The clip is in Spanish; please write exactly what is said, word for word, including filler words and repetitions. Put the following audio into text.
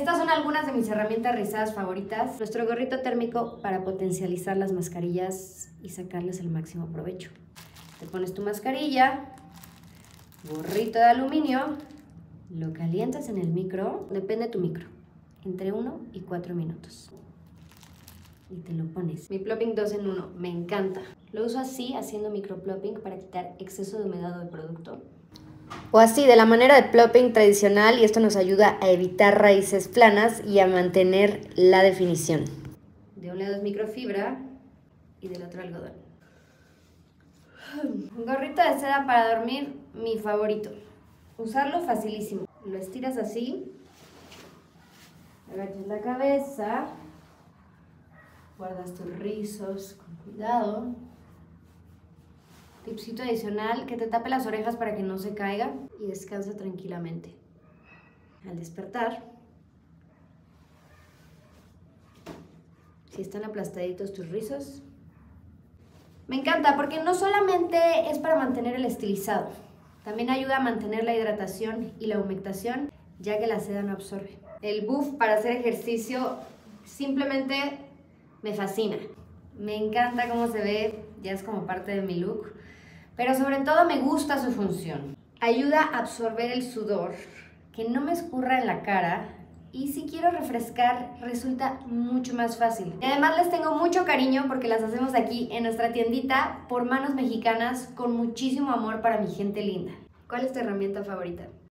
Estas son algunas de mis herramientas rizadas favoritas. Nuestro gorrito térmico para potencializar las mascarillas y sacarles el máximo provecho. Te pones tu mascarilla, gorrito de aluminio, lo calientas en el micro, depende de tu micro, entre uno y cuatro minutos. Y te lo pones. Mi plopping dos en uno, me encanta. Lo uso así, haciendo microplopping para quitar exceso de humedad del producto. O así, de la manera de plopping tradicional, y esto nos ayuda a evitar raíces planas y a mantener la definición. De un lado es microfibra y del otro algodón. Un gorrito de seda para dormir, mi favorito. Usarlo facilísimo. Lo estiras así, agachas la cabeza, guardas tus rizos con cuidado. Tipsito adicional, que te tape las orejas para que no se caiga y descansa tranquilamente. Al despertar, si están aplastaditos tus rizos, me encanta porque no solamente es para mantener el estilizado, también ayuda a mantener la hidratación y la humectación, ya que la seda no absorbe. El buff para hacer ejercicio simplemente me fascina. Me encanta cómo se ve, ya es como parte de mi look. Pero sobre todo me gusta su función. Ayuda a absorber el sudor, que no me escurra en la cara, y si quiero refrescar resulta mucho más fácil. Y además les tengo mucho cariño porque las hacemos aquí en nuestra tiendita por manos mexicanas con muchísimo amor para mi gente linda. ¿Cuál es tu herramienta favorita?